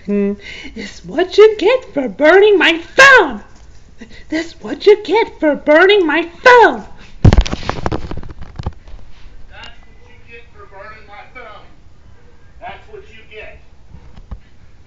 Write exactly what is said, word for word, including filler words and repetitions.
This is what you get for burning my phone. This is what you get for burning my phone. That's what you get for burning my phone. That's what you get.